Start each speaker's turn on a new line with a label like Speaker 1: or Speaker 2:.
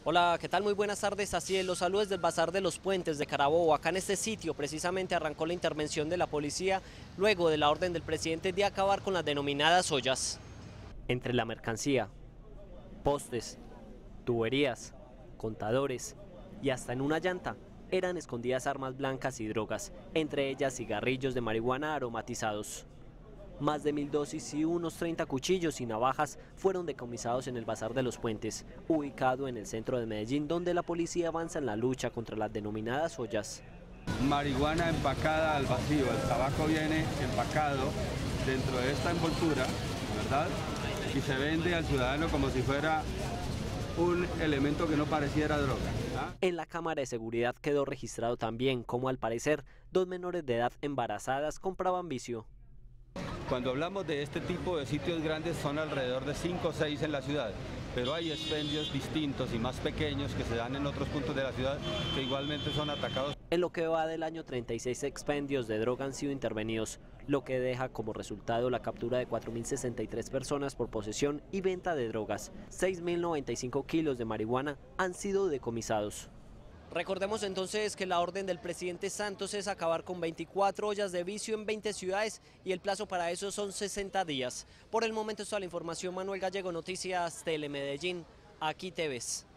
Speaker 1: Hola, ¿qué tal? Muy buenas tardes. Así es, los saludos del Bazar de los Puentes de Carabobo. Acá en este sitio precisamente arrancó la intervención de la policía luego de la orden del presidente de acabar con las denominadas ollas. Entre la mercancía, postes, tuberías, contadores y hasta en una llanta eran escondidas armas blancas y drogas, entre ellas cigarrillos de marihuana aromatizados. Más de 1000 dosis y unos 30 cuchillos y navajas fueron decomisados en el Bazar de los Puentes, ubicado en el centro de Medellín, donde la policía avanza en la lucha contra las denominadas ollas.
Speaker 2: Marihuana empacada al vacío, el tabaco viene empacado dentro de esta envoltura, ¿verdad? Y se vende al ciudadano como si fuera un elemento que no pareciera droga. ¿Ah?
Speaker 1: En la cámara de seguridad quedó registrado también cómo, al parecer, dos menores de edad embarazadas compraban vicio.
Speaker 2: Cuando hablamos de este tipo de sitios grandes son alrededor de 5 o 6 en la ciudad, pero hay expendios distintos y más pequeños que se dan en otros puntos de la ciudad que igualmente son atacados.
Speaker 1: En lo que va del año, 36 expendios de droga han sido intervenidos, lo que deja como resultado la captura de 4063 personas por posesión y venta de drogas. 6095 kilos de marihuana han sido decomisados. Recordemos entonces que la orden del presidente Santos es acabar con 24 ollas de vicio en 20 ciudades y el plazo para eso son 60 días. Por el momento es toda la información. Manuel Gallego, Noticias Telemedellín. Aquí te ves.